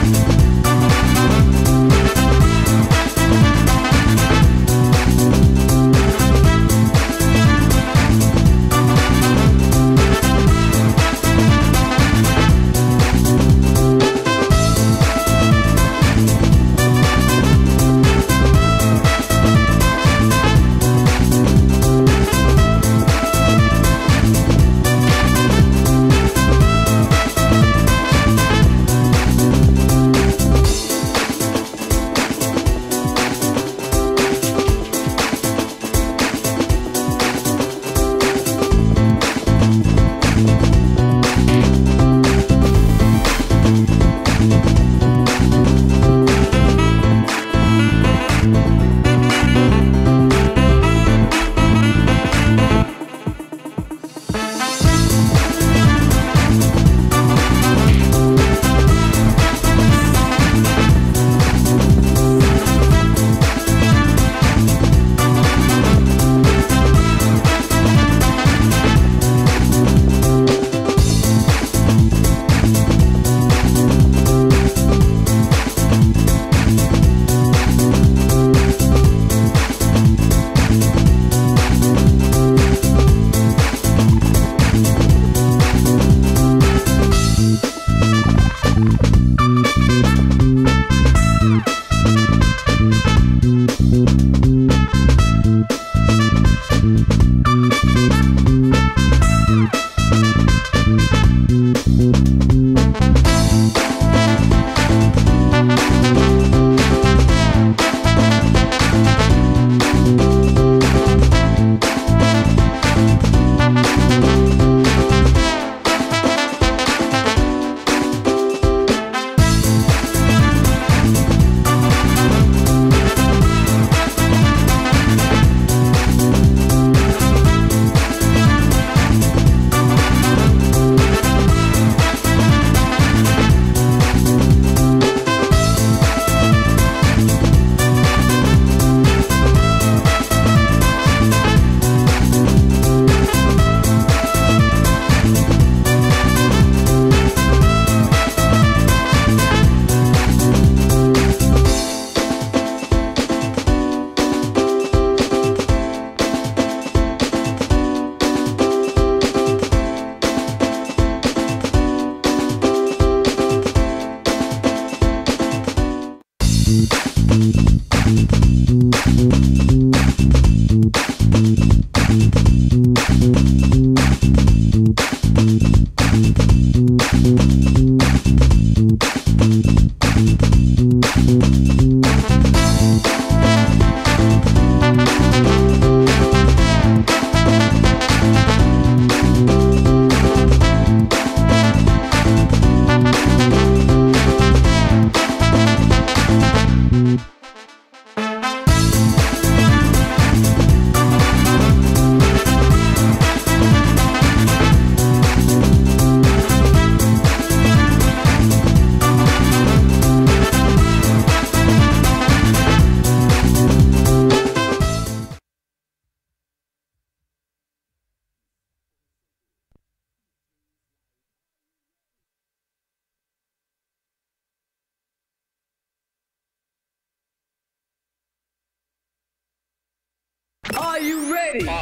Are you ready? 5,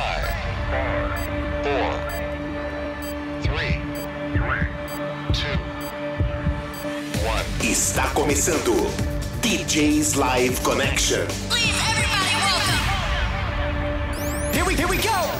4, 3, 2, 1. Está começando DJ's Live Connection. Please, everybody, welcome. Here we go.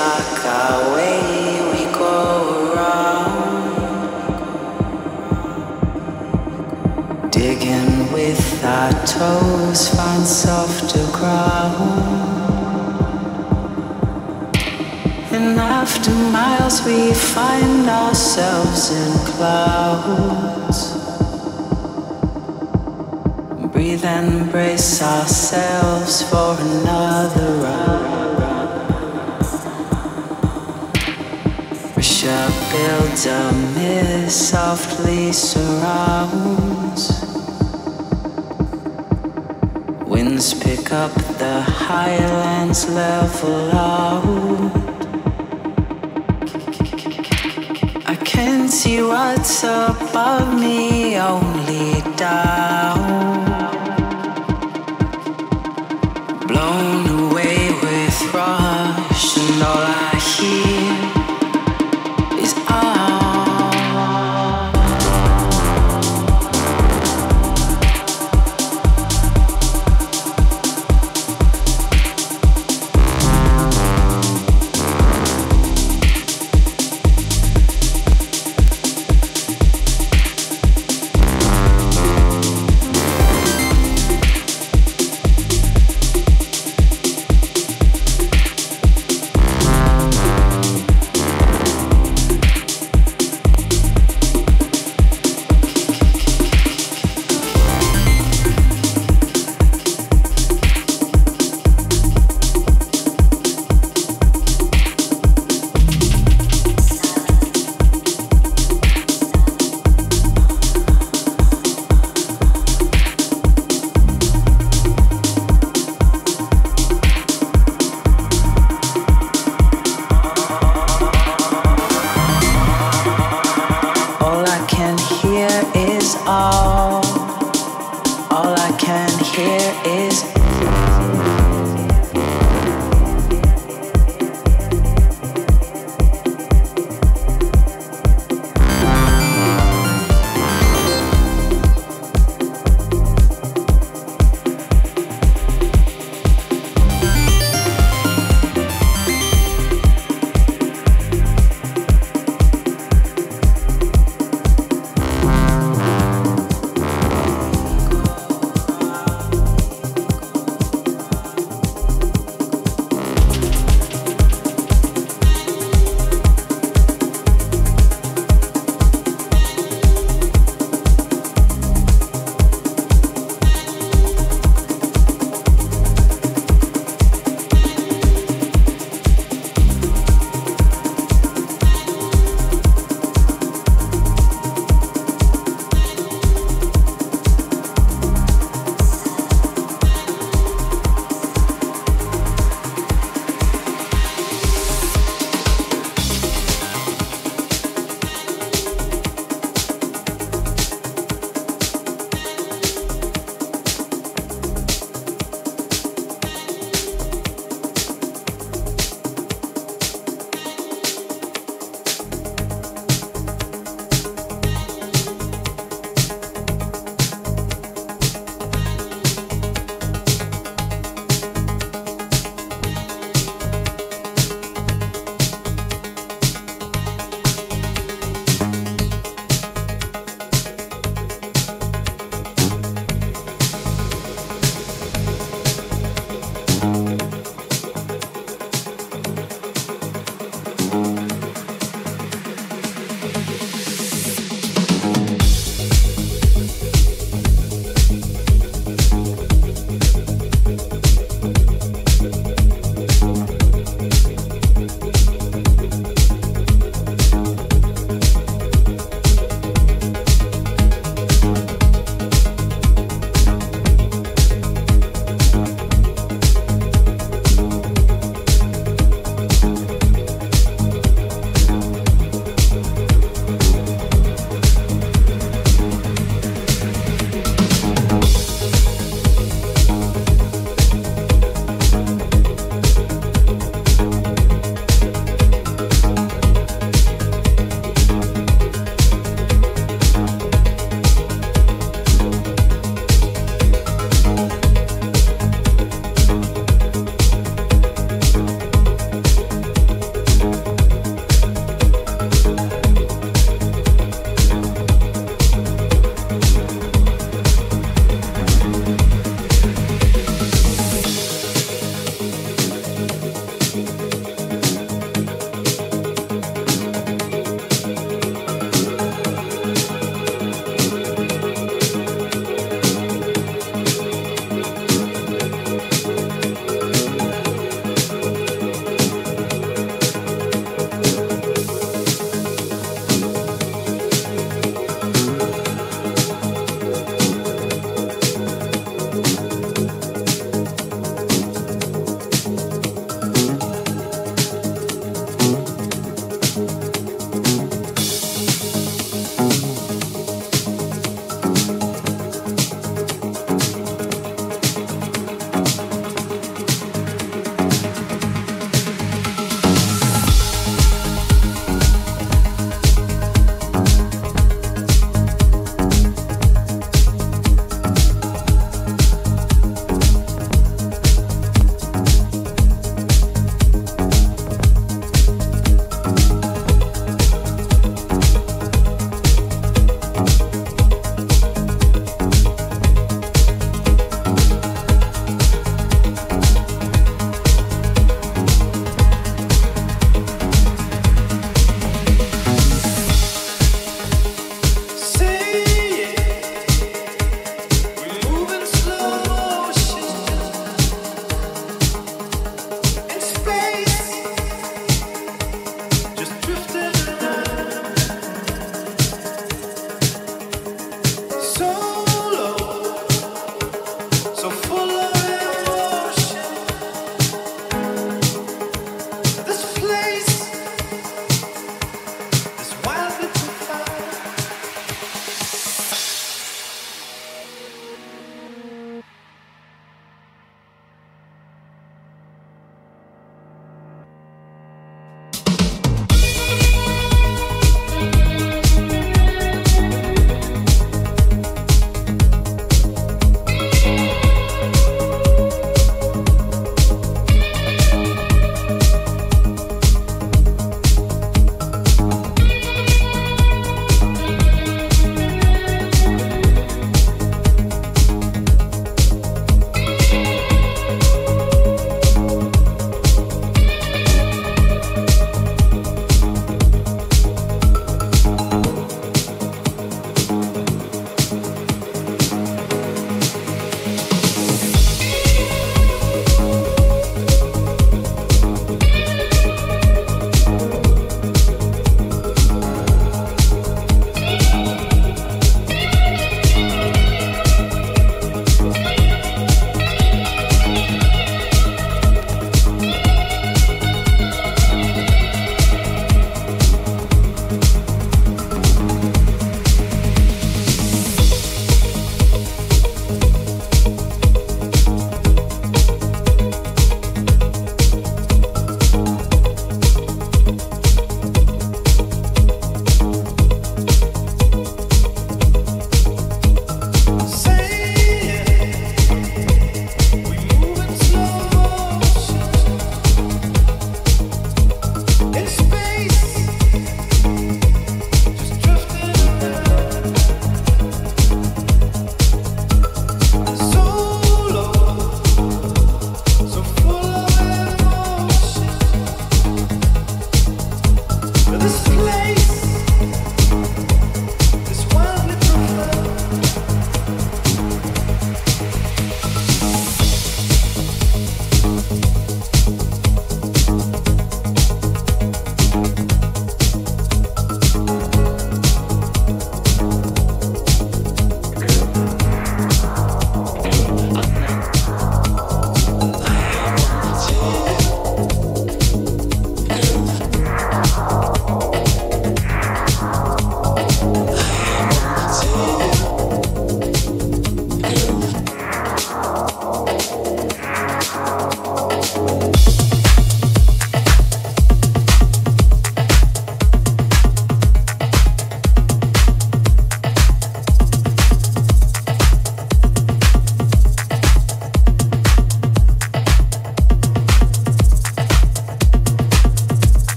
like our way we go around, digging with our toes, find softer ground. And after miles we find ourselves in clouds. Breathe and brace ourselves for another round. Pressure builds a mist, softly surrounds. Winds pick up the highlands, level out. I can't see what's above me, only down. Blown away with rush, and all I hear is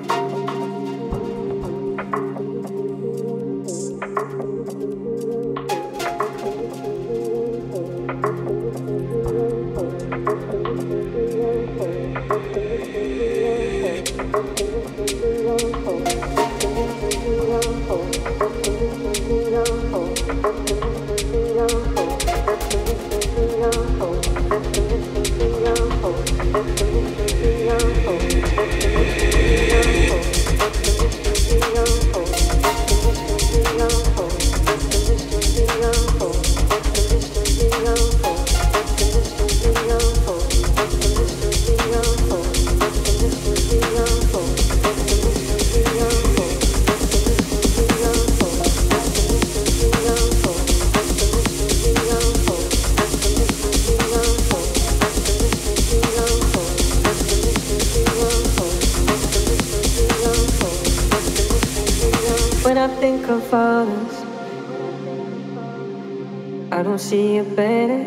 See you better,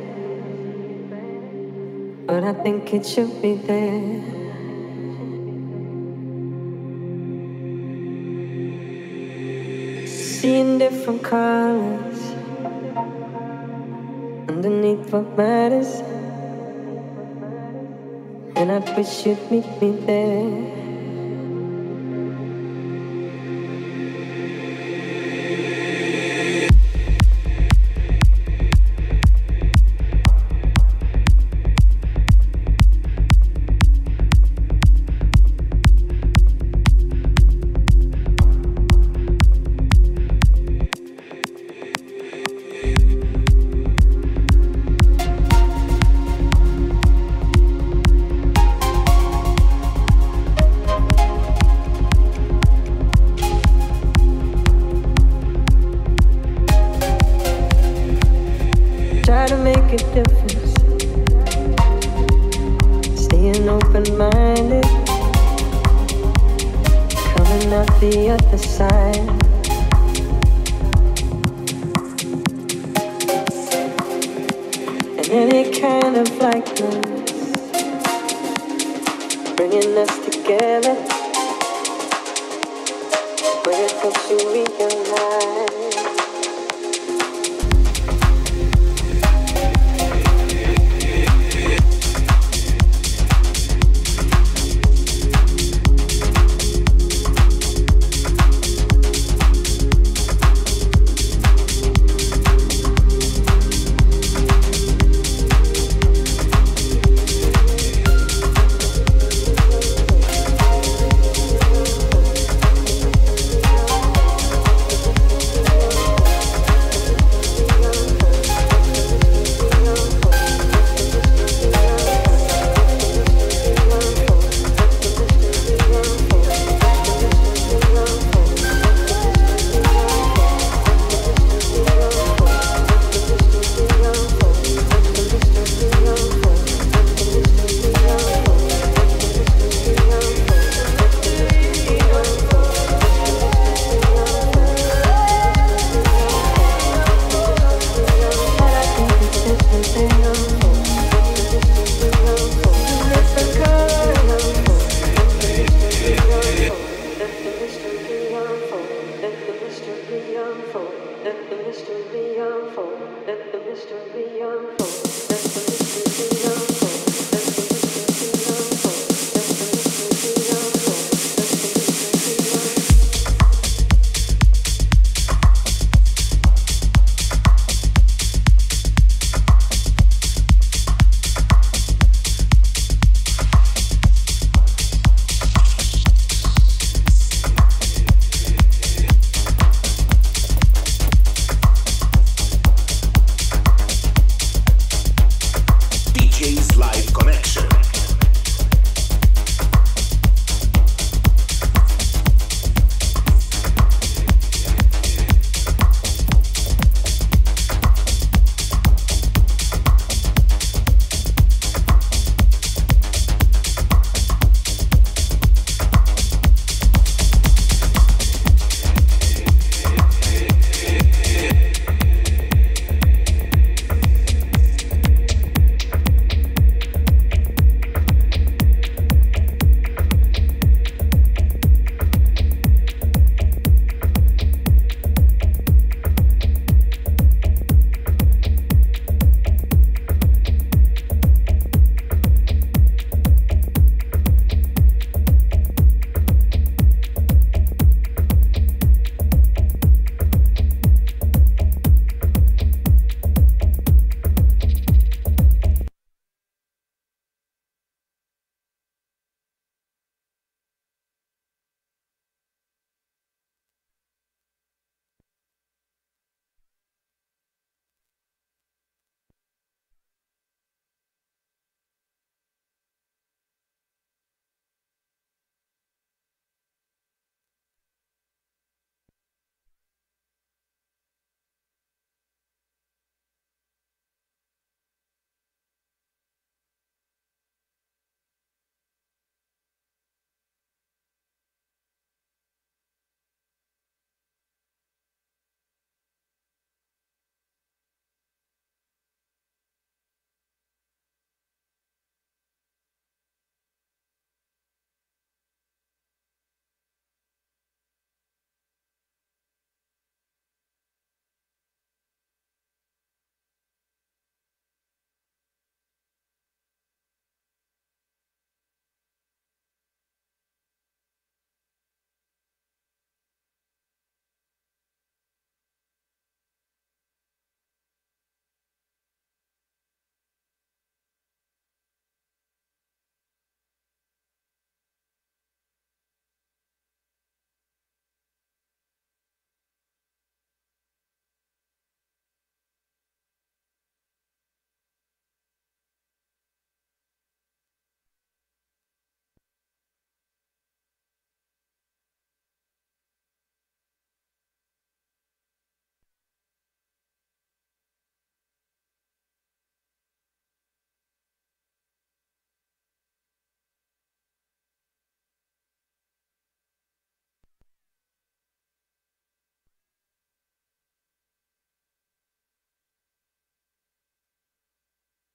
but I think it should be there. Seeing different colors underneath what matters, and I wish you'd meet me there.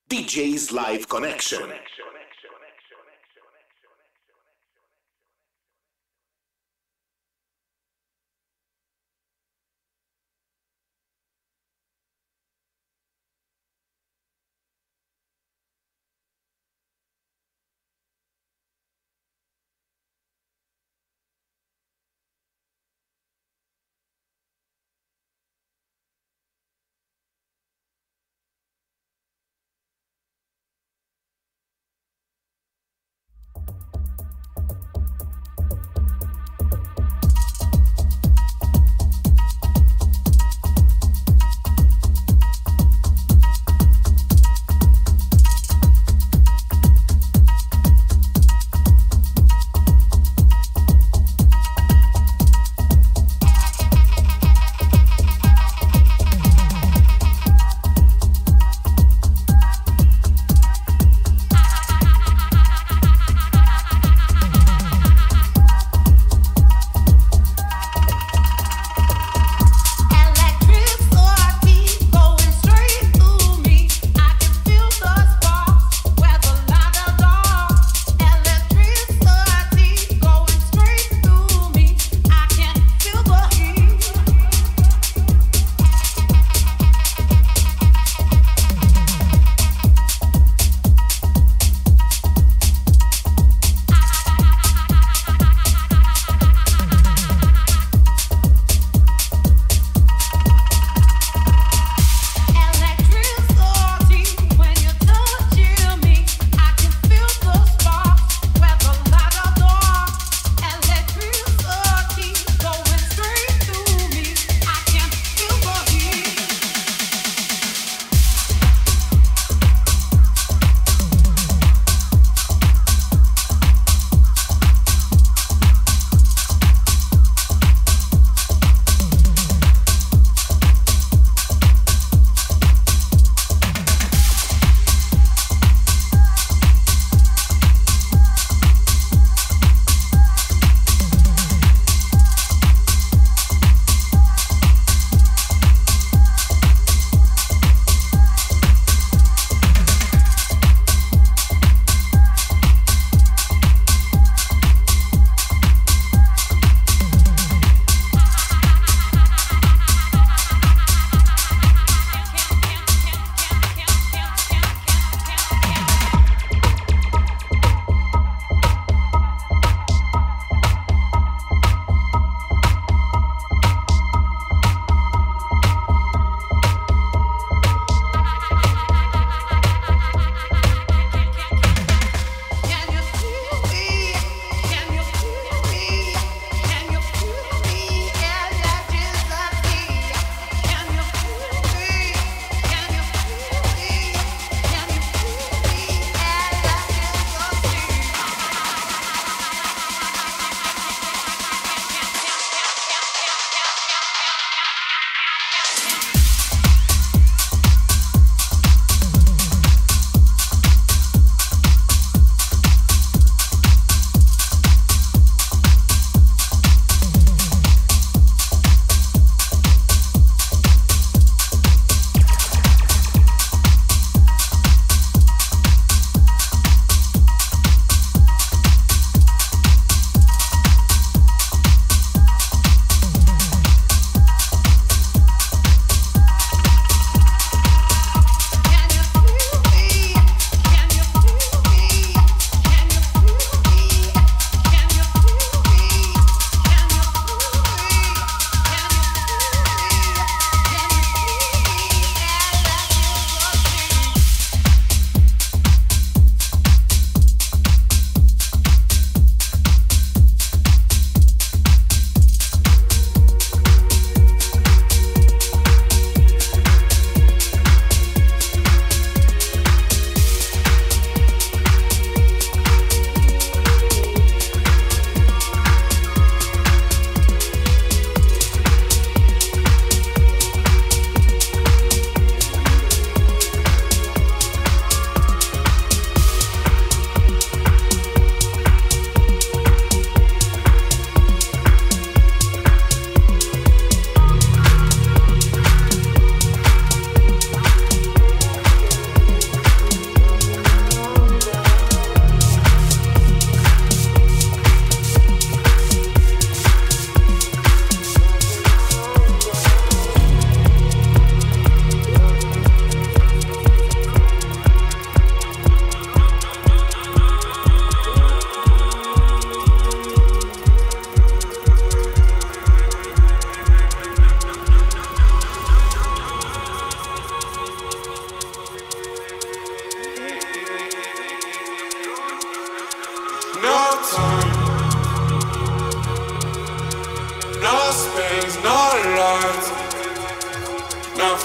DJ's Live Connection.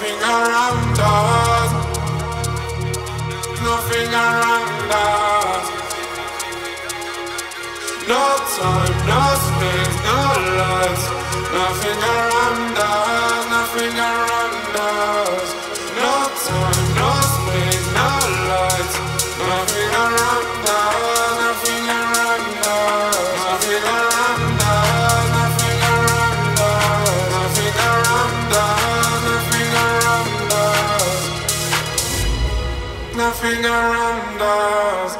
nothing around us, nothing around us. No time, no space, no lights, nothing around us, nothing around us. No time, no space, no lights, nothing around us, nothing around us, nothing around us, nothing around us, nothing around us, nothing around us, nothing around us.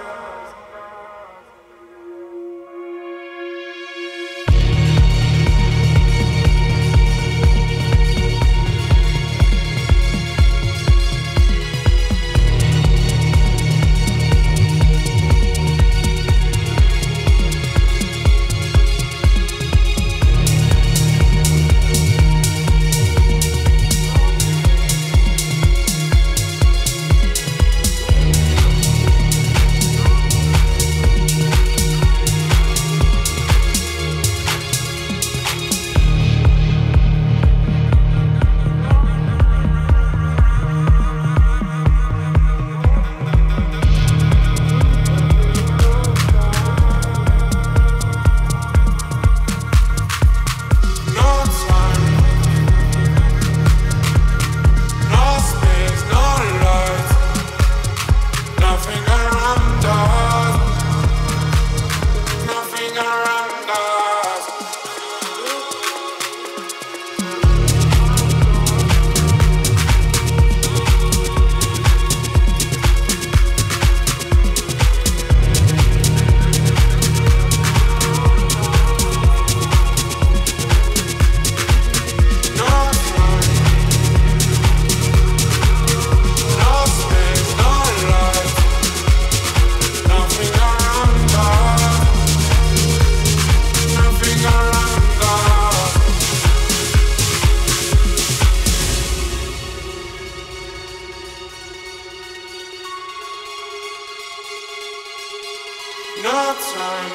No time,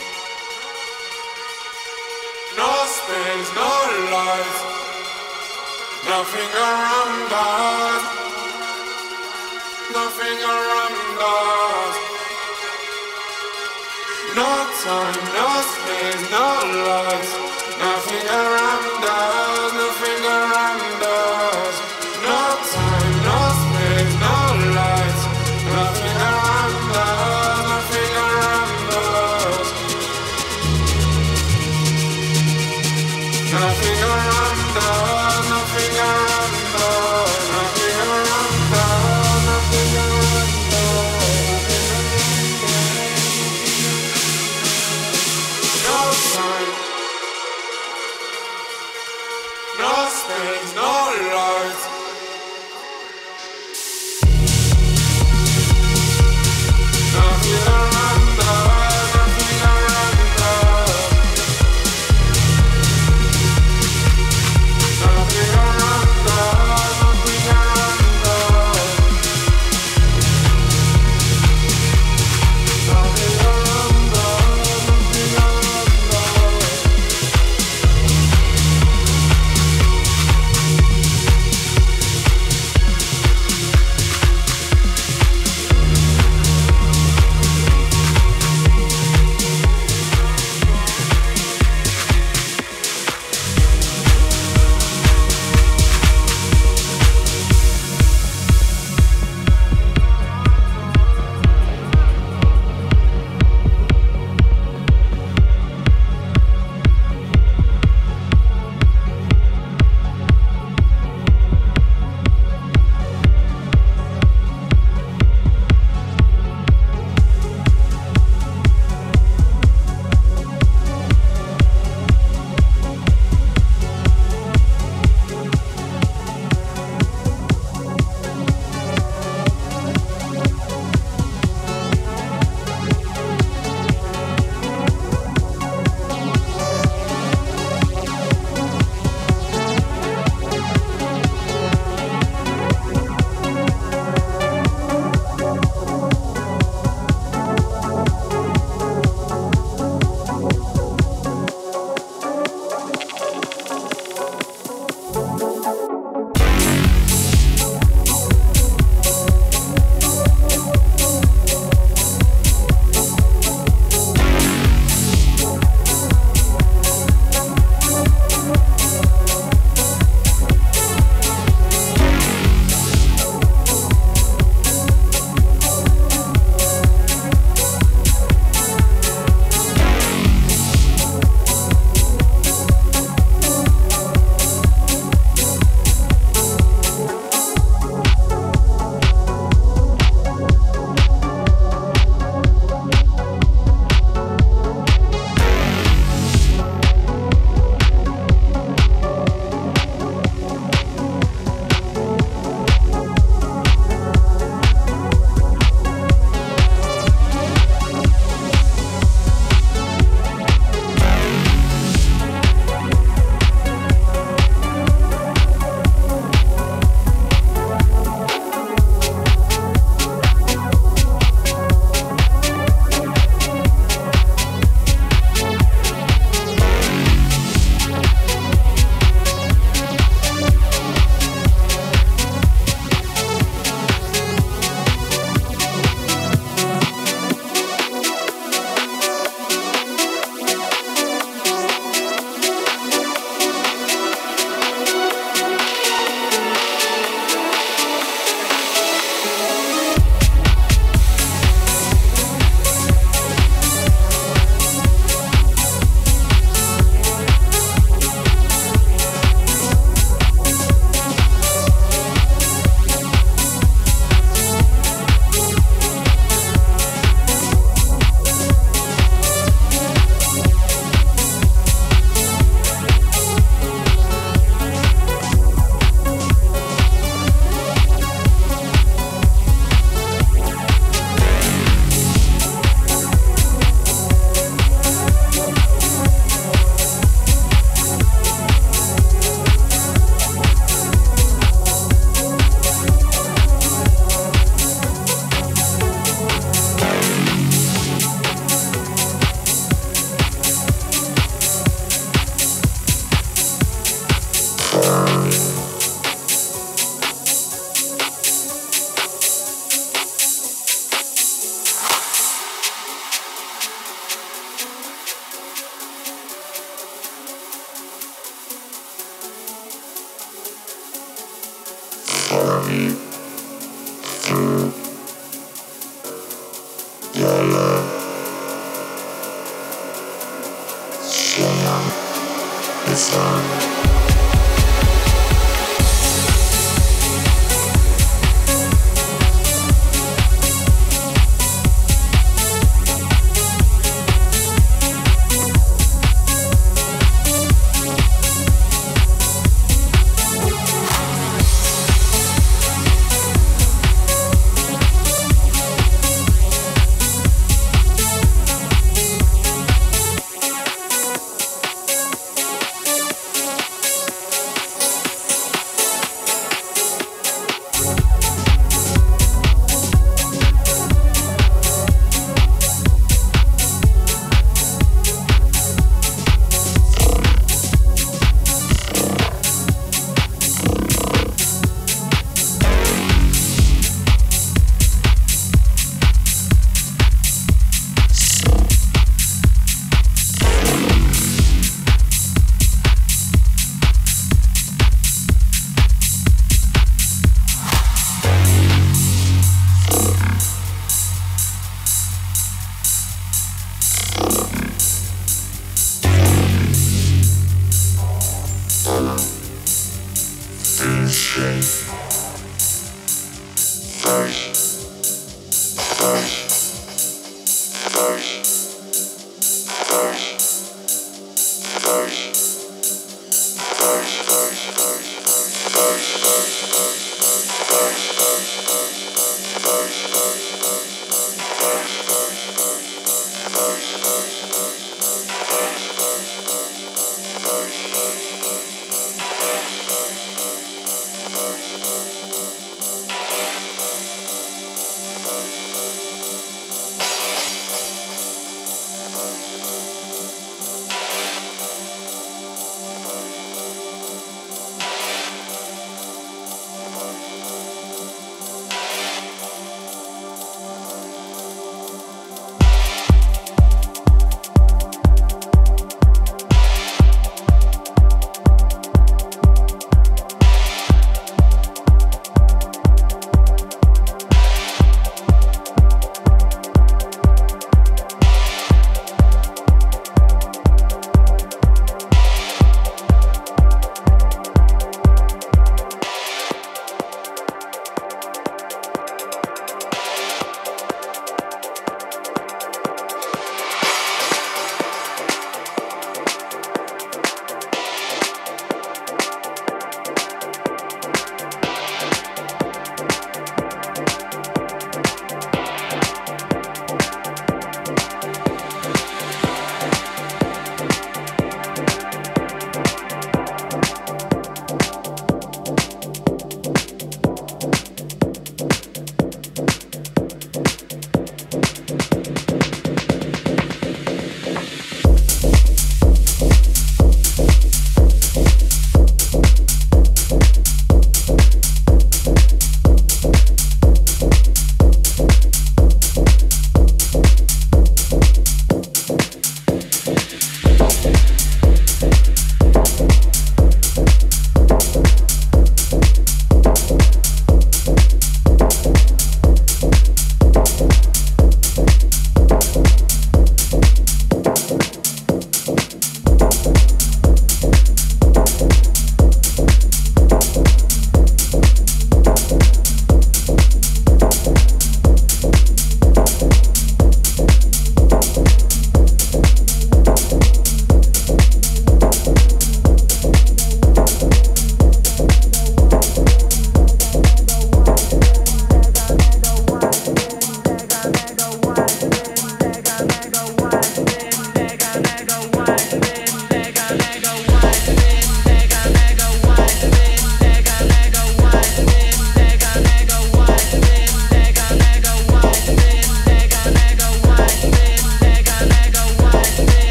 no space, no light, nothing around us, nothing around us. No time, no space, no light, nothing around us, nothing around us. No time, no space, no light, nothing around us, nothing around us. Nothing around us, nothing around us, nothing around us, nothing around us. No time, no space, no light. Nothing around us, nothing around us. Nothing around us, nothing around us. Nothing around us, nothing around us.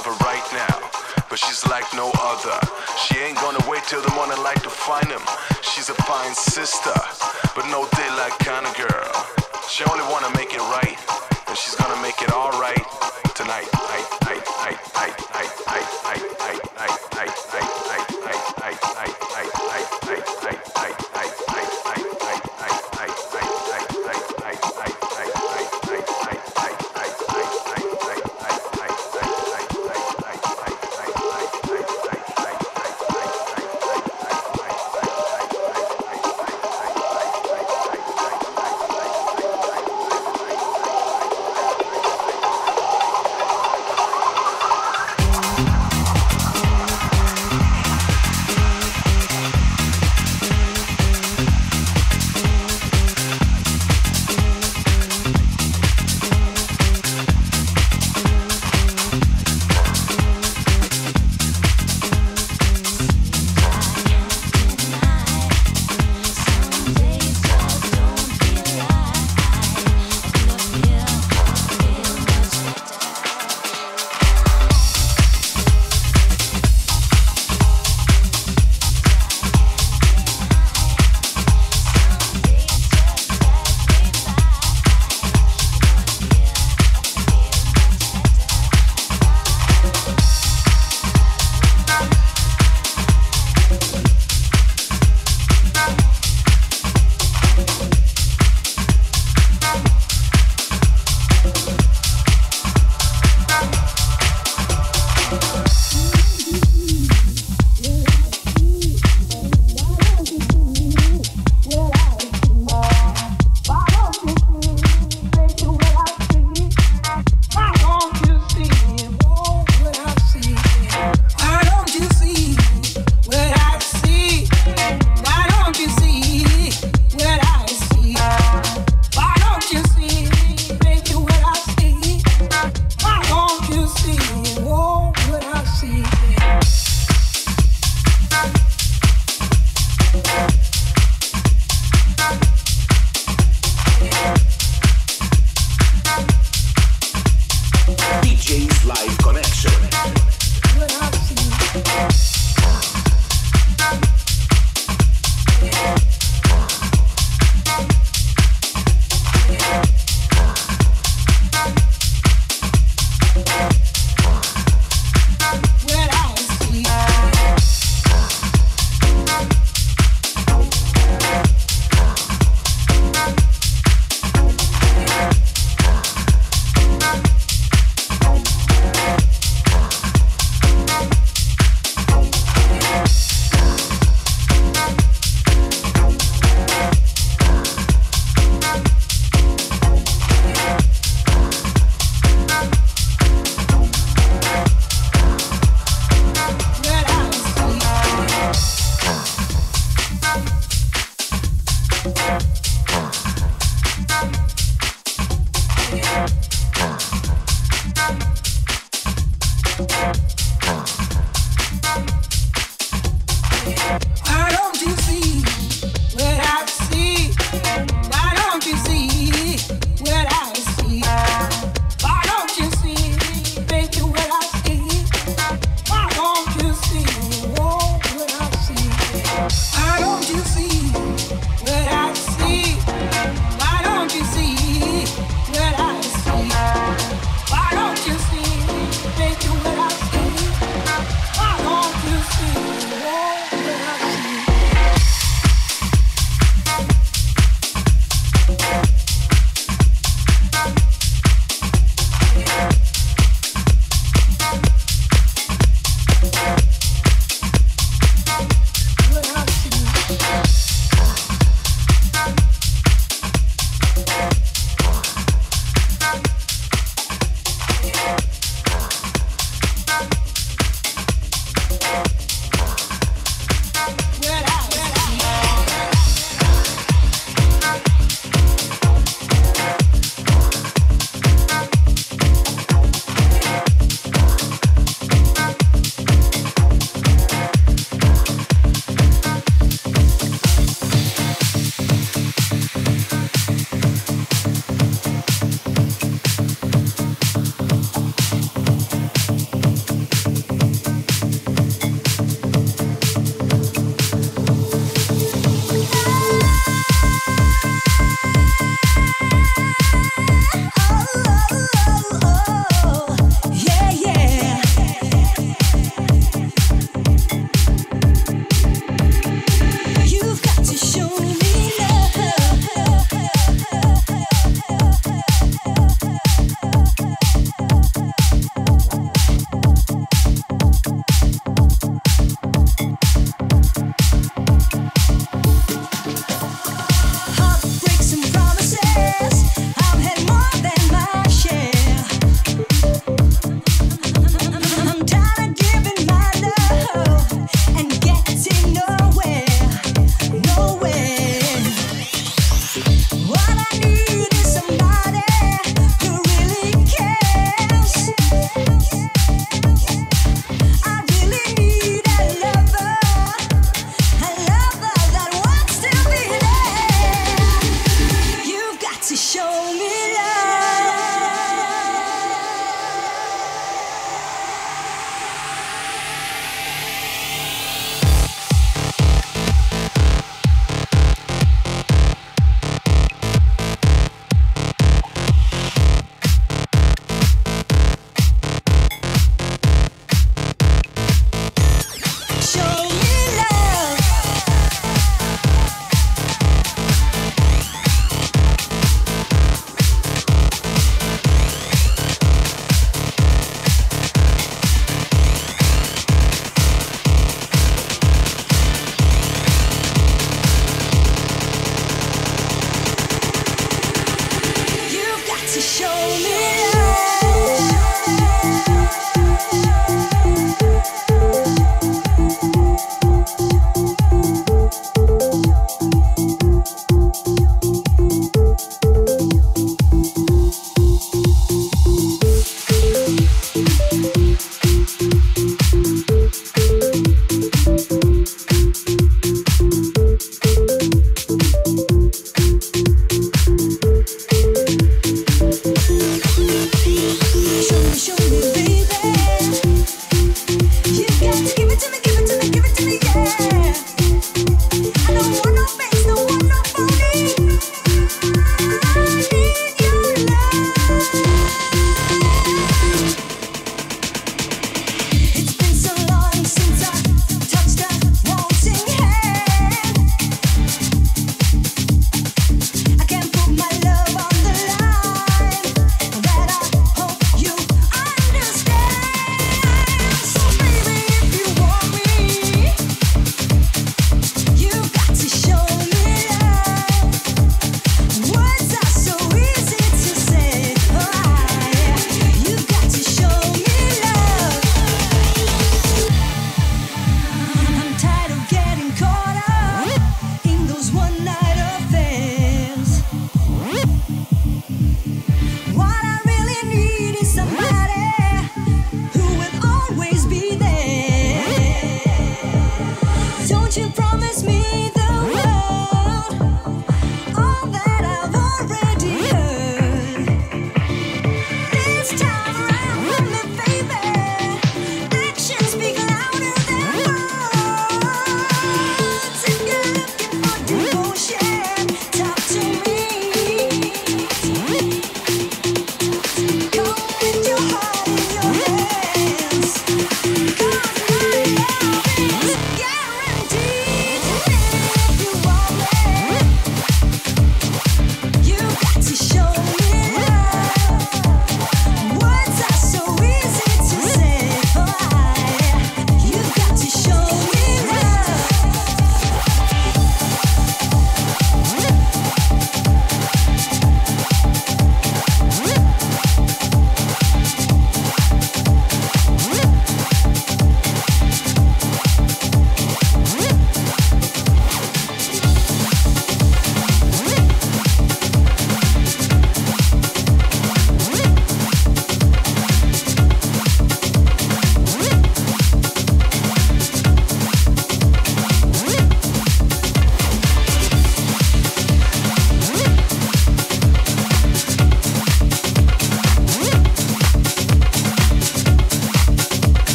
love her right now, but she's like no other. She ain't gonna wait till the morning light to find him. She's a fine sister, but no daylight kind of girl. She only wanna make it right, and she's gonna make it all right tonight. Why don't you see, baby, what I see?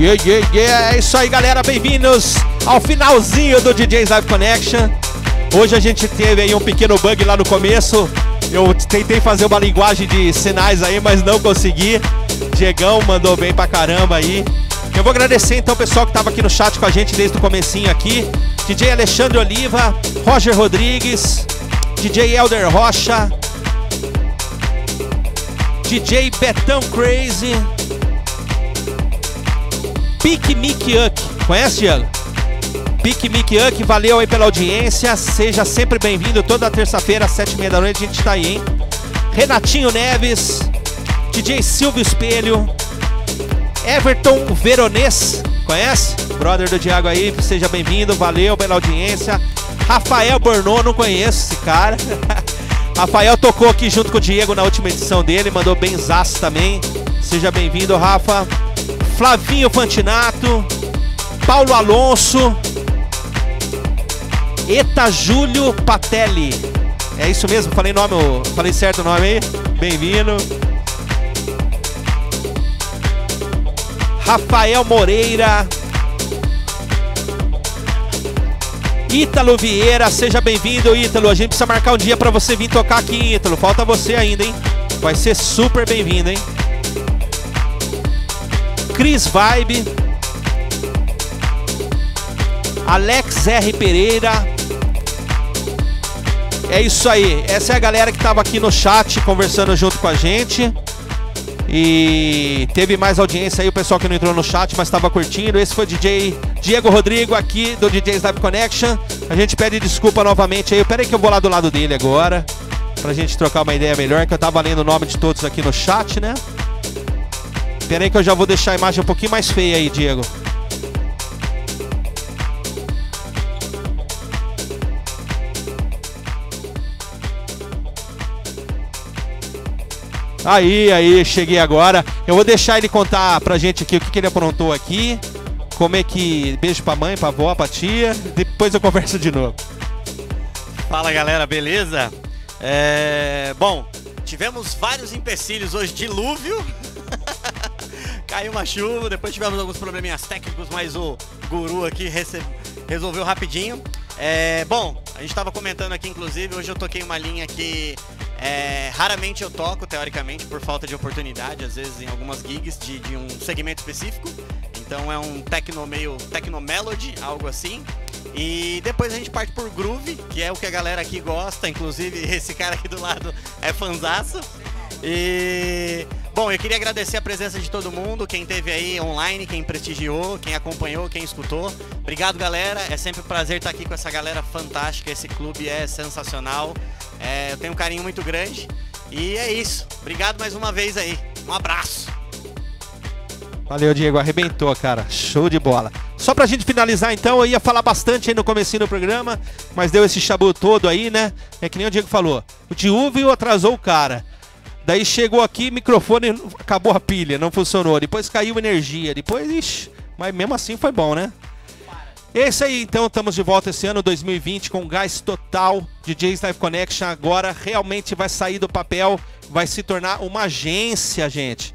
É isso aí, galera, bem-vindos ao finalzinho do DJ's Live Connection. Hoje a gente teve aí um pequeno bug lá no começo. Eu tentei fazer uma linguagem de sinais aí, mas não consegui. Diegão mandou bem pra caramba aí. Eu vou agradecer então o pessoal que tava aqui no chat com a gente desde o comecinho aqui. DJ Alexandre Oliva, Roger Rodrigues, DJ Elder Rocha, DJ Betão Crazy, Pique Mickey Uck. Conhece, Diego? Pique Mickey Uck, valeu aí pela audiência. Seja sempre bem-vindo. Toda terça-feira, às 7h30 da noite, a gente tá aí, hein? Renatinho Neves, DJ Silvio Espelho, Everton Veronês, conhece? Brother do Diego aí, seja bem-vindo, valeu pela audiência. Rafael Bornô, não conheço esse cara. Rafael tocou aqui junto com o Diego na última edição dele, mandou benzaço também. Seja bem-vindo, Rafa. Flavinho Fantinato, Paulo Alonso, Eta Júlio Patelli. É isso mesmo? Falei certo o nome aí? Bem-vindo. Rafael Moreira, Ítalo Vieira, seja bem-vindo, Ítalo. A gente precisa marcar um dia pra você vir tocar aqui, Ítalo. Falta você ainda, hein? Vai ser super bem-vindo, hein? Cris Vibe, Alex R. Pereira. É isso aí. Essa é a galera que tava aqui no chat conversando junto com a gente. E teve mais audiência aí, o pessoal que não entrou no chat, mas estava curtindo. Esse foi o DJ Diego Rodrigo aqui do DJ's Live Connection. A gente pede desculpa novamente aí. Pera aí que eu vou lá do lado dele agora, pra gente trocar uma ideia melhor, que eu tava lendo o nome de todos aqui no chat, né? Pera aí que eu já vou deixar a imagem um pouquinho mais feia aí, Diego. Aí, cheguei agora. Eu vou deixar ele contar pra gente aqui o que ele aprontou aqui. Como é que... Beijo pra mãe, pra avó, pra tia. Depois eu converso de novo. Fala, galera, beleza? Bom, tivemos vários empecilhos hoje. Dilúvio. Caiu uma chuva. Depois tivemos alguns probleminhas técnicos, mas o guru aqui resolveu rapidinho. Bom, a gente tava comentando aqui, inclusive, hoje eu toquei uma linha que... raramente eu toco, teoricamente, por falta de oportunidade, às vezes em algumas gigs de um segmento específico. Então é um meio techno melody, algo assim. E depois a gente parte por groove, que é o que a galera aqui gosta. Inclusive esse cara aqui do lado é fanzaço. E... bom, eu queria agradecer a presença de todo mundo, quem esteve aí online, quem prestigiou, quem acompanhou, quem escutou. Obrigado, galera. É sempre um prazer estar aqui com essa galera fantástica. Esse clube é sensacional. Eu tenho um carinho muito grande. E é isso. Obrigado mais uma vez aí. Um abraço. Valeu, Diego. Arrebentou, cara. Show de bola. Só pra gente finalizar, então, eu ia falar bastante aí no comecinho do programa, mas deu esse chabu todo aí, né? É que nem o Diego falou. O dilúvio atrasou o cara. Daí chegou aqui, microfone, acabou a pilha, não funcionou. Depois caiu energia. Depois, ixi, mas mesmo assim foi bom, né? Esse aí, então, estamos de volta esse ano 2020 com gás total. DJ's Live Connection agora realmente vai sair do papel, vai se tornar uma agência, gente.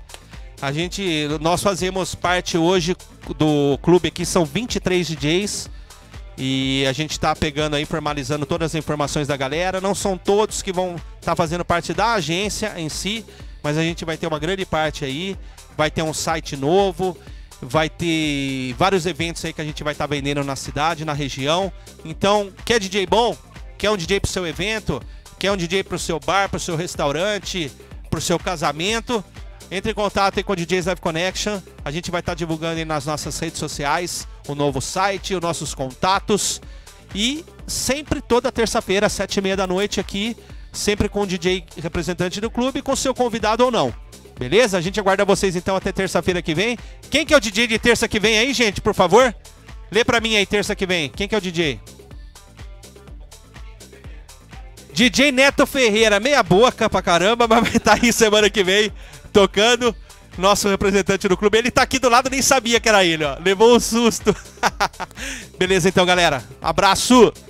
Nós fazemos parte hoje do clube aqui, são 23 DJs. E a gente está pegando aí, formalizando todas as informações da galera. Não são todos que vão estar fazendo parte da agência em si, mas a gente vai ter uma grande parte aí. Vai ter um site novo, vai ter vários eventos aí que a gente vai estar vendendo na cidade, na região. Então, quer DJ bom? Quer um DJ pro seu evento? Quer um DJ pro seu bar, pro seu restaurante, pro seu casamento? Entre em contato aí com o DJ's Live Connection. A gente vai estar divulgando aí nas nossas redes sociais o novo site, os nossos contatos. E sempre toda terça-feira, às 7h30 da noite aqui, sempre com o DJ representante do clube, com seu convidado ou não. Beleza? A gente aguarda vocês então até terça-feira que vem. Quem que é o DJ de terça que vem aí, gente, por favor? Lê pra mim aí, terça que vem. Quem que é o DJ? DJ Neto Ferreira, meia boca pra caramba, mas vai estar aí semana que vem, tocando. Nosso representante do clube, ele tá aqui do lado, nem sabia que era ele, ó. Levou um susto. Beleza então, galera. Abraço!